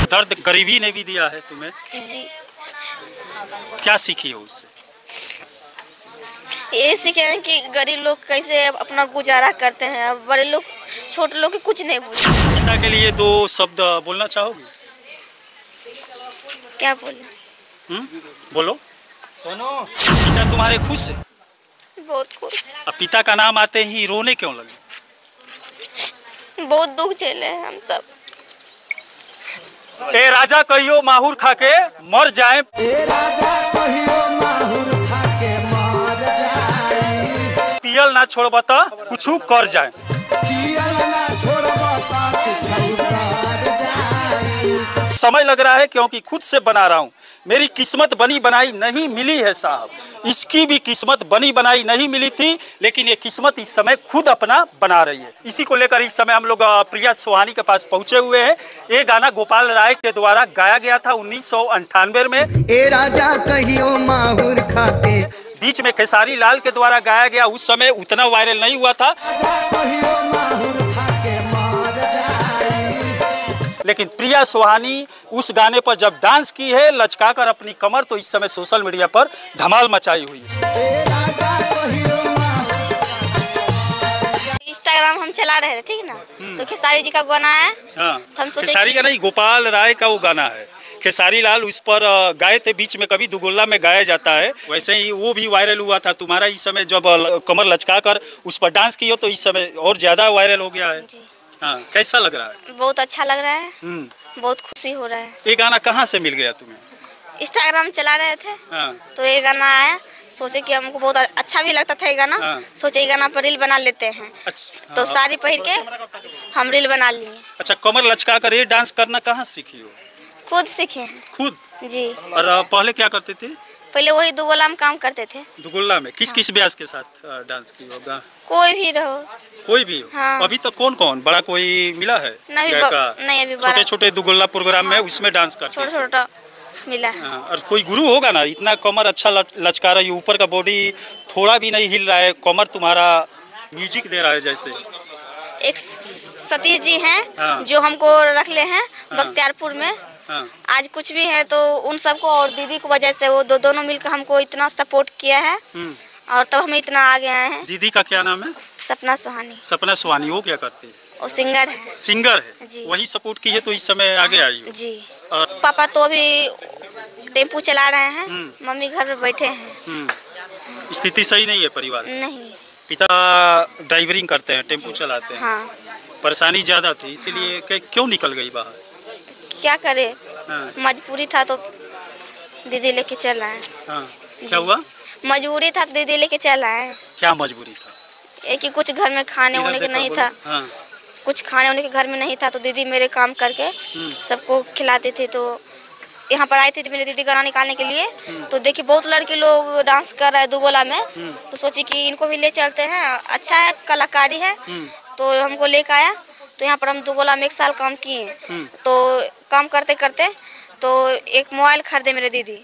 दर्द गरीबी ने भी दिया है तुम्हें जी। क्या सीखी हो उससे? ये सीखे हैं कि गरीब लोग कैसे अपना गुजारा करते हैं, बड़े लोग छोटे लोग के कुछ नहीं पूछते। पिता के लिए 2 शब्द बोलना चाहोगे? क्या बोले? बोलो। सुनो, पिता तुम्हारे खुश है? बहुत खुश। अब पिता का नाम आते ही रोने क्यों लगे? बहुत दुख झेले हैं हम सब। ए राजा कहियो माहुर खाके मर जाए, ए राजा कहियो माहुर खाके मर जाए, पियल ना छोड़ब त कुछ कर जाए, पियल ना छोड़ब त कुछ कर जाए। समय लग रहा है क्योंकि खुद से बना रहा हूँ, मेरी किस्मत बनी बनाई नहीं मिली है साहब। इसकी भी किस्मत बनी बनाई नहीं मिली थी, लेकिन ये किस्मत इस समय खुद अपना बना रही है। इसी को लेकर इस समय हम लोग प्रिया सोहानी के पास पहुंचे हुए हैं। ये गाना गोपाल राय के द्वारा गाया गया था 1998 में। ए राजा कहियो माहुर खाके, बीच में खेसारी लाल के द्वारा गाया गया, उस समय उतना वायरल नहीं हुआ था। कहियो माहुर खाके मर जाए। लेकिन प्रिया सोहानी उस गाने पर जब डांस की है लचकाकर अपनी कमर, तो इस समय सोशल मीडिया पर धमाल मचाई हुई है। इंस्टाग्राम हम चला रहे थे, ठीक ना, तो खेसारी जी का गाना है। हाँ, तो हम सोचे खेसारी का नहीं, गोपाल राय का वो गाना है। खेसारी लाल उस पर गाए थे, बीच में कभी दुगुल्ला में गाया जाता है, वैसे ही वो भी वायरल हुआ था। तुम्हारा इस समय जब कमर लचकाकर उस पर डांस की हो तो इस समय और ज्यादा वायरल हो गया है। हाँ, कैसा लग रहा है? बहुत अच्छा लग रहा है, बहुत खुशी हो रहा है। ये गाना कहाँ से मिल गया तुम्हें? इंस्टाग्राम चला रहे थे, हाँ। तो ये गाना आया, सोचे कि हमको बहुत अच्छा भी लगता था ये गाना। हाँ। सोचे ये गाना पर रील बना लेते हैं। अच्छा, तो साड़ी पहन के हम रील बना लिए। अच्छा, कमर लचकाकर ये डांस करना कहाँ सीखी हो? खुद सीखे हैं। खुद? जी। और पहले क्या करते थे? पहले वही दुगोला में काम करते थे। दुगुल्ला में किस किस ब्यास के साथ डांस की होगा? कोई भी रहो, कोई भी हो। हाँ। अभी तक कौन कौन बड़ा कोई मिला है? नहीं, नहीं अभी छोटे छोटे दुगुल्ला प्रोग्राम में उसमें डांस करते छोटा छोटा मिला है। हाँ, और कोई गुरु होगा ना, इतना कमर अच्छा लचका रहा है, ऊपर का बॉडी थोड़ा भी नहीं हिल रहा है, कमर तुम्हारा म्यूजिक दे रहा है जैसे। एक सतीश जी हैं, हाँ। जो हमको रख ले हैं बख्तियारपुर में। हाँ। आज कुछ भी है तो उन सबको और दीदी की वजह से वो दोनों मिलकर हमको इतना सपोर्ट किया है, और तब हम इतना आगे आए हैं। दीदी का क्या नाम है? सपना सोहानी। सपना सोहानी। वो क्या करती है? वो सिंगर है। सिंगर है जी। वही सपोर्ट की है तो इस समय आगे आई हो। जी। पापा तो अभी टेम्पू चला रहे हैं, मम्मी घर में बैठे हैं। स्थिति सही नहीं है परिवार? नहीं। पिता ड्राइवरिंग करते हैं, टेम्पू चलाते हैं। हाँ। परेशानी ज्यादा थी, इसीलिए क्यों निकल गई बाहर? क्या करे, हाँ। मजबूरी था तो दीदी लेके चल आए। हाँ। क्या हुआ? मजबूरी था तो दीदी लेके चल आए। क्या मजबूरी था? एक कि कुछ घर में खाने होने के नहीं था। हाँ। कुछ खाने होने के घर में नहीं था, तो दीदी मेरे काम करके सबको खिलाते थे। तो यहाँ पर आई थी मेरी दीदी गाना निकालने के लिए, तो देखिए बहुत लड़के लोग डांस कर रहे हैं दुगोला में, तो सोची कि इनको भी ले चलते हैं, अच्छा है, कलाकारी है। तो हमको लेकर आया, तो यहाँ पर हम दुगोला में 1 साल काम किए। तो काम करते करते तो एक मोबाइल खरीदे मेरे दीदी,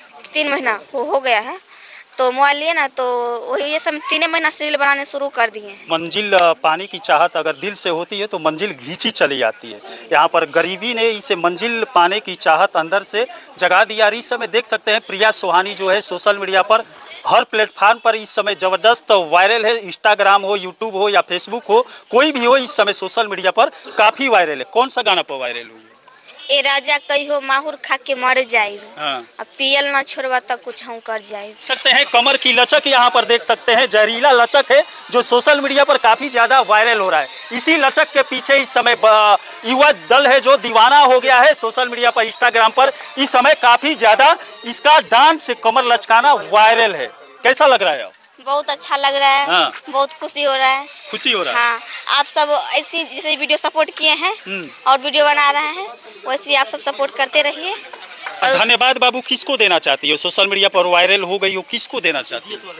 3 महीना वो हो गया है, तो मोबाइल लिए ना, तो वही ये सब 3 महीना से रील बनाने शुरू कर दिए। मंजिल पाने की चाहत अगर दिल से होती है तो मंजिल घींची चली जाती है। यहाँ पर गरीबी ने इसे मंजिल पाने की चाहत अंदर से जगा दिया। इस समय देख सकते हैं प्रिया सोहानी जो है सोशल मीडिया पर हर प्लेटफॉर्म पर इस समय ज़बरदस्त वायरल है। इंस्टाग्राम हो, यूट्यूब हो या फेसबुक हो, कोई भी हो, इस समय सोशल मीडिया पर काफ़ी वायरल है। कौन सा गाना पर वायरल हुई है? ए राजा कहियो माहुर खा के मर जाए, हाँ। अब पियल ना छोड़वा तक कुछ हम कर जाए। सकते हैं कमर की लचक यहाँ पर देख सकते हैं, जहरीला लचक है जो सोशल मीडिया पर काफी ज्यादा वायरल हो रहा है। इसी लचक के पीछे इस समय युवा दल है जो दीवाना हो गया है सोशल मीडिया पर, इंस्टाग्राम पर इस समय काफी ज्यादा इसका डांस कमर लचकाना वायरल है। कैसा लग रहा है? बहुत अच्छा लग रहा है। हाँ। बहुत खुशी हो रहा है। खुशी हो रहा है। हाँ, आप सब ऐसी जैसे वीडियो सपोर्ट किए हैं और वीडियो बना रहे हैं, वैसे आप सब सपोर्ट करते रहिए। धन्यवाद बाबू। किसको देना चाहती हो? सोशल मीडिया पर वायरल हो गई हो, किसको देना चाहती हो?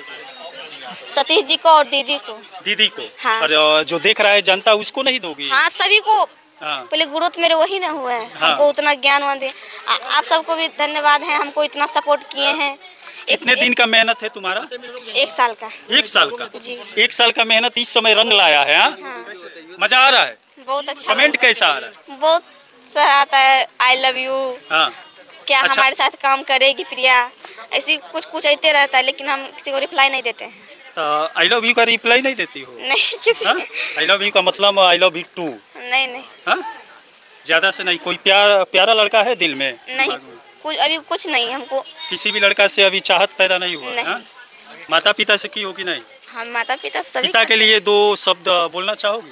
सतीश जी को और दीदी को। दीदी को। हाँ। और जो देख रहा है जनता उसको नहीं दोगी? हाँ, सभी को। हाँ। पहले ग्रोथ मेरे वही ना हुआ है। हाँ। हमको उतना ज्ञान दे। आप सबको भी धन्यवाद है, हमको इतना सपोर्ट किए हैं। कितने दिन का मेहनत है तुम्हारा? 1 साल का। 1 साल का? जी। 1 साल का मेहनत इस समय रंग लाया है। हाँ? हाँ। मजा आ रहा है? बहुत अच्छा। कमेंट कैसा आ रहा है? बहुत मैसेज आता है आई लव यू, हाँ क्या अच्छा। हमारे साथ काम करेगी प्रिया, ऐसी कुछ कुछ आते रहता है, लेकिन हम किसी को रिप्लाई नहीं देते हैं। आई लव यू का रिप्लाई नहीं देती हो? नहीं किसी आई लव यू का मतलब आई लव यू टू? नहीं हाँ, ज़्यादा से नहीं। कोई प्यारा लड़का है दिल में? नहीं, कुछ अभी कुछ नहीं हमको। किसी भी लड़का से अभी चाहत पैदा नहीं हुआ? नहीं। हाँ? माता पिता से की होगी? नहीं। हम माता पिता सभी पिता के लिए 2 शब्द बोलना चाहोगी?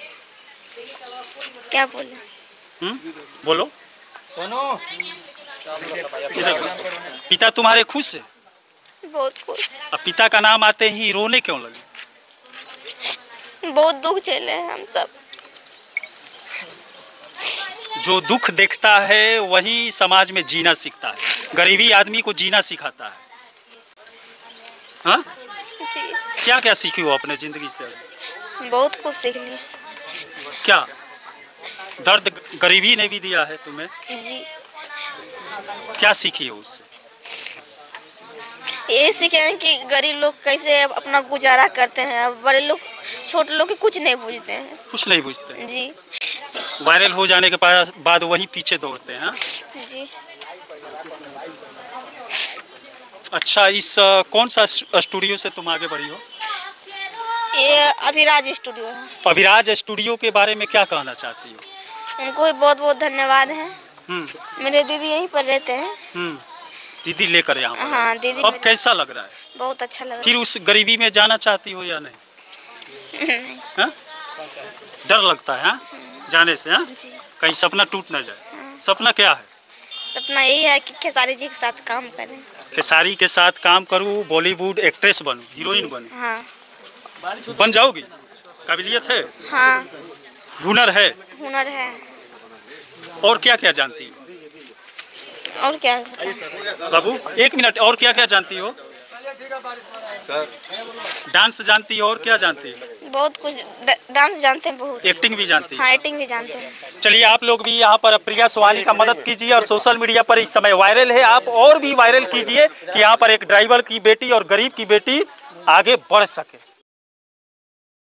क्या बोले? बोलो। पिता तुम्हारे खुश है? बहुत खुश। अब पिता का नाम आते ही रोने क्यों लगे? बहुत दुख झेले हैं हम सब। जो दुख देखता है वही समाज में जीना सीखता है। गरीबी आदमी को जीना सिखाता है। हाँ? जी क्या क्या सीखी हो अपने जिंदगी से? बहुत कुछ सीख लिए। क्या दर्द गरीबी ने भी दिया है तुम्हें? जी क्या सीखी हो उससे? ये सीखे हैं कि गरीब लोग कैसे अपना गुजारा करते हैं, बड़े लोग छोटे लोग के कुछ नहीं पूछते हैं। कुछ नहीं पूछते? जी वायरल हो जाने के बाद वही पीछे दौड़ते हैं। हाँ? जी। अच्छा, इस कौन सा स्टूडियो से तुम आगे बढ़ी हो? ये अभिराज स्टूडियो है। अभिराज स्टूडियो के बारे में क्या कहना चाहती हो? उनको भी बहुत बहुत धन्यवाद है। हम्म। मेरे दीदी यहीं पर रहते हैं। दीदी लेकर यहाँ पर? हाँ दीदी। अब कैसा लग रहा है? बहुत अच्छा लग फिर उस गरीबी में जाना चाहती हो या नहीं? रहा है। हाँ? डर लगता है? हाँ? जाने से? हाँ? जी। कहीं सपना टूट ना जाए। सपना क्या है? सपना यही है कि खेसारी जी के साथ काम करें। खेसारी के साथ काम करूँ, बॉलीवुड एक्ट्रेस बनूँ, हीरोइन बनूँ। हाँ बन जाओगी? काबिलियत है? हाँ हुनर है? हुनर है। और क्या क्या जानती हो? और क्या बताएं? बाबू 1 मिनट, और क्या क्या जानती हो? सर डांस जानती हो? और क्या जानती हो? बहुत कुछ डांस जानते हैं, बहुत। एक्टिंग भी जानती हो? हाँ एक्टिंग भी जानते हैं। चलिए, आप लोग भी यहाँ पर प्रिया सोहानी का मदद कीजिए और सोशल मीडिया पर इस समय वायरल है। आप और भी वायरल कीजिए कि यहाँ पर एक ड्राइवर की बेटी और गरीब की बेटी आगे बढ़ सके।